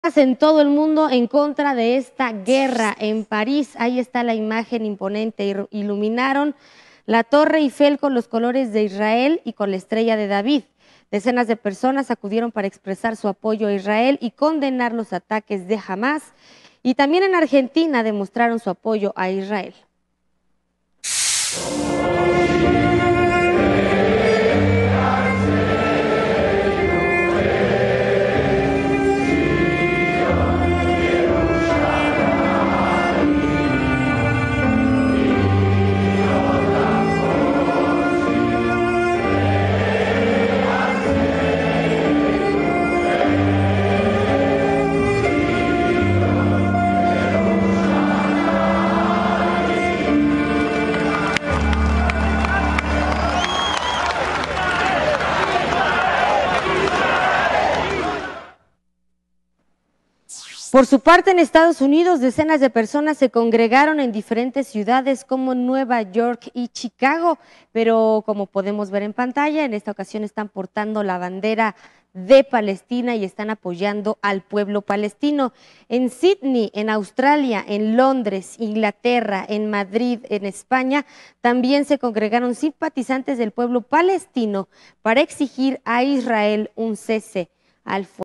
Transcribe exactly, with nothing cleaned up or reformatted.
En todo el mundo en contra de esta guerra. En París, ahí está la imagen imponente, iluminaron la Torre Eiffel con los colores de Israel y con la estrella de David. Decenas de personas acudieron para expresar su apoyo a Israel y condenar los ataques de Hamas, y también en Argentina demostraron su apoyo a Israel. Por su parte, en Estados Unidos, decenas de personas se congregaron en diferentes ciudades como Nueva York y Chicago, pero como podemos ver en pantalla, en esta ocasión están portando la bandera de Palestina y están apoyando al pueblo palestino. En Sydney, en Australia, en Londres, Inglaterra, en Madrid, en España, también se congregaron simpatizantes del pueblo palestino para exigir a Israel un cese al fuego.